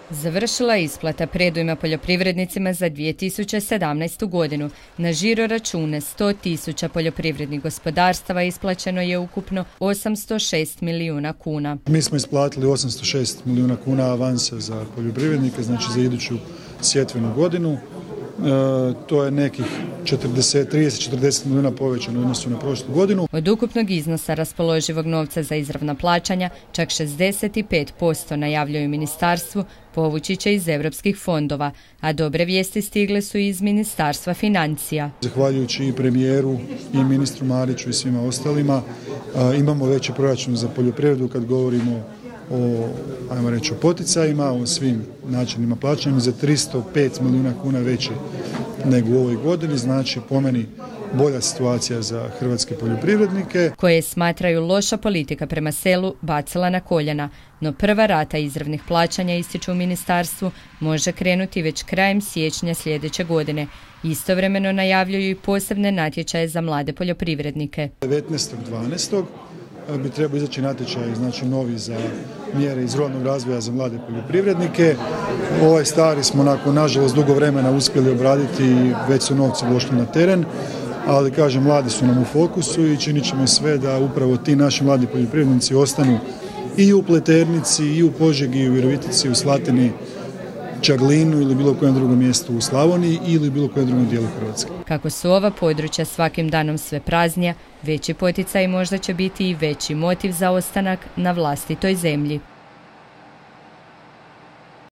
Završila je isplata predujma poljoprivrednicima za 2017. godinu. Na žiro račune 100.000 poljoprivrednih gospodarstava isplaćeno je ukupno 806 milijuna kuna. Mi smo isplatili 806 milijuna kuna avansa za poljoprivrednike, znači za iduću sjetvenu godinu. To je nekih 30-40 milijuna povećano u odnosu na prošlu godinu. Od ukupnog iznosa raspoloživog novca za izravna plaćanja, čak 65% najavljuju ministarstvu povući će iz europskih fondova, a dobre vijesti stigle su iz Ministarstva financija. Zahvaljujući i premijeru i ministru Mariću i svima ostalima, imamo veći proračun za poljoprivredu kad govorimo o poticajima, o svim načinima plaćanja za 305 milijuna kuna veći nego u ovoj godini, znači po meni bolja situacija za hrvatske poljoprivrednike. Koje smatraju loša politika prema selu bacila na koljena, no prva rata izravnih plaćanja, ističu u ministarstvu, može krenuti već krajem siječnja sljedeće godine. Istovremeno najavljuju i posebne natječaje za mlade poljoprivrednike. 19.12. bi trebao izaći natječaj, znači novi za mjere iz ruralnog razvoja za mlade poljoprivrednike. Ovaj stari smo nakon, nažalost, dugo vremena uspjeli obraditi i već su novci došli na teren, ali kažem, mladi su nam u fokusu i činit ćemo sve da upravo ti naši mladi poljoprivrednici ostanu i u Pleternici, i u Požegi, i u Virovitici, u Slatini, Čaglinu ili bilo kojem drugom mjestu u Slavoniji ili bilo kojem drugom dijelu Hrvatske. Kako su ova područja svakim danom sve praznija, veći poticaj možda će biti i veći motiv za ostanak na vlastitoj zemlji.